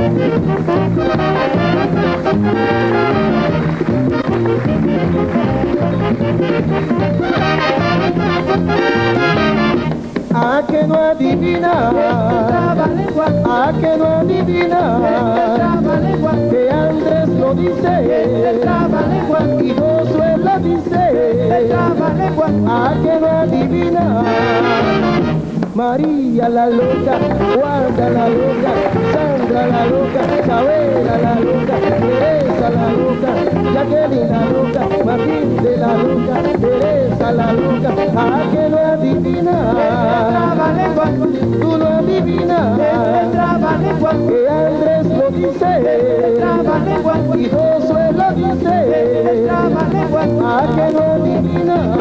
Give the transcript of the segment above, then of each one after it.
A que no adivina, a que no adivina, que Andrés lo dice, y Josué dice, a que no adivina. María la loca, Wanda la loca, Sandra la loca, Chabela la loca, Teresa la loca, Jacqueline la loca, Matilde la loca, Teresa la loca, a que no adivina, tú no adivinas, que Andrés lo dice, y Josué lo dice, a que no adivina.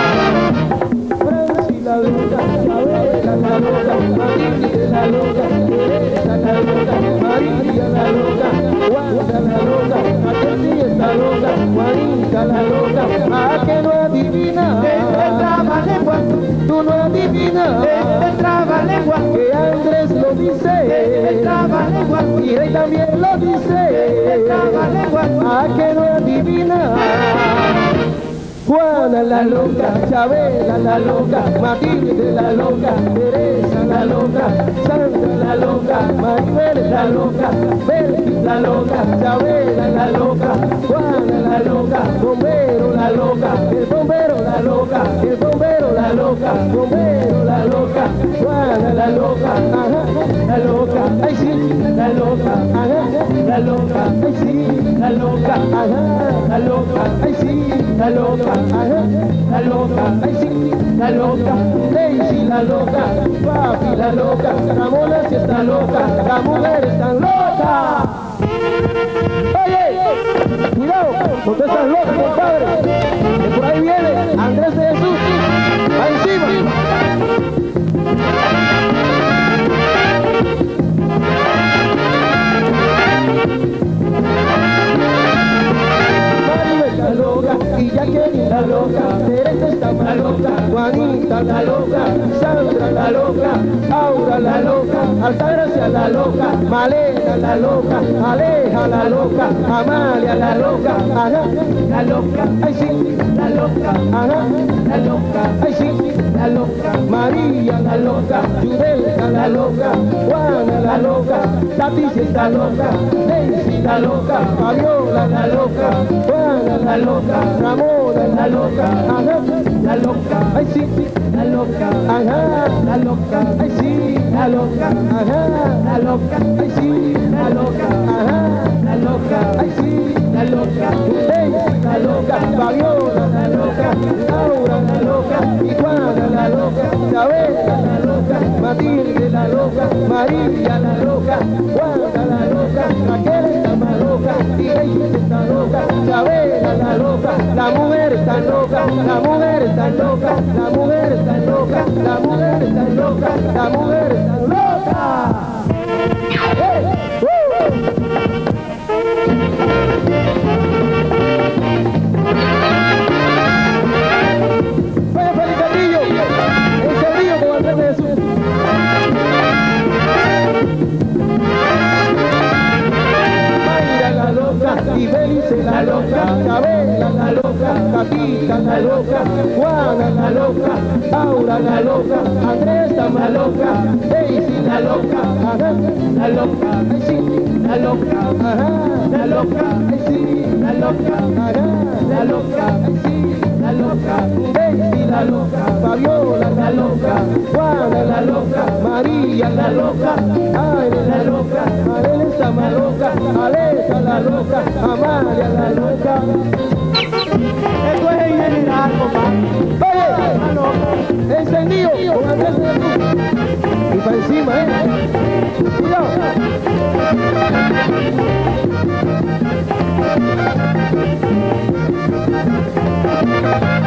La loca, Chabela la loca, Matilde la loca, Teresa la loca, María la loca, Wanda la loca, Jacqueline está loca, Juanita la loca, a que no adivina, tú no adivinas, que Andrés lo dice, y él también lo dice, a que no adivina. Juana la loca, Chabela la loca, Matilde la loca, Teresa la loca, Sandra la loca, Maribel la loca, Berti la loca, Chabela la loca, Juana la loca, bombero la loca, el bombero la loca, el bombero la loca, bombero la loca, Juana la loca, ajá, la loca, ay sí, la loca, ajá, la loca, ay sí, la loca, ajá, la loca, ay sí, la loca. La loca, ay sí, la loca, Daisy la loca, Papi la loca, Ramona si está loca, la mujer está loca. Oye, cuidado, porque estás loca, compadre, que por ahí viene Andrés de Jesús, va encima. La loca, y Jacqueline la loca, Teresa está más loca, Juanita la loca, Sandra la loca, Aura la loca, Altagracia la loca, Malena la loca, Aleja la loca, Amalia la loca, ajá, la loca, ay sí, la loca, ajá, la loca, ay sí, la loca, María la loca, Judelka la loca, Juana la loca, Leticia está loca, Daisy la loca, Fabiola la loca, Juana la loca, Ramona la loca, ajá, la loca, ay sí, la loca, ajá, la loca, ay sí, la loca, ajá, la loca, ay sí, la loca, ajá, la loca, ay sí, la loca, Daisy la loca, Fabiola la loca, Laura la loca, y Juana la loca, Chabela la loca, Matilde la loca, María la loca, Wanda la loca, Raquel está más loca, y Daisy está loca, Chabela la loca, la mujer está loca, la mujer está loca, la mujer está loca, la mujer está loca, la mujer está loca. ¡Hey! Vaya para el Carrillo, encendido con Andrés de Jesús. Mayra la loca, y Belice la loca, Chabela la loca, Catita la loca, Juana la loca, Aura la loca, Andresa la loca, Daisy la loca, ajá, la loca, ay sí, la loca, ajá, la loca, ay sí, la loca, ajá, la loca, ay sí, la loca, Daisy la loca, Fabiola la loca, Juana la loca, María la loca, Aire la loca, Arel está más loca, Aleja la loca, Amalia la loca. Esto es en general, compadre. Oye, encendido con Andrés de Jesús. Y para encima, cuidado.